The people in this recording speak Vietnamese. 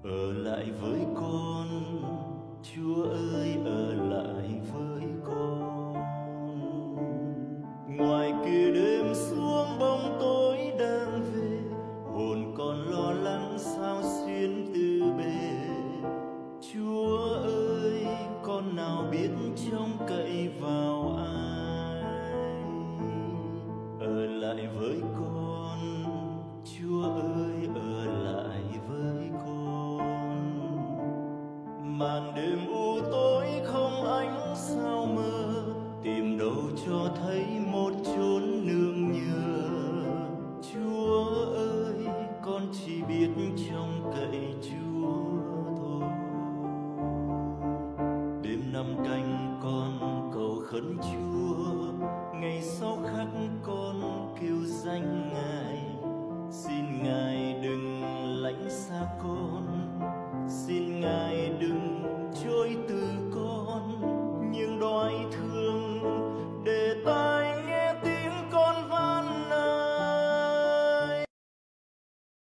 Ở lại với con, Chúa ơi ở lại với con. Ngoài kia đêm xuống bóng tối đang về, hồn con lo lắng sao xuyên từ bề. Chúa ơi con nào biết trông cậy vào ai. Ở lại với con, Chúa ơi ở lại với con. Màn đêm u tối không ánh sao mơ, tìm đâu cho thấy một chốn nương nhờ. Chúa ơi con chỉ biết trông cậy Chúa thôi. Đêm năm canh con cầu khấn Chúa, ngày sau khắc con kêu danh Ngài. Xin Ngài đừng lánh xa con, xin Ngài đừng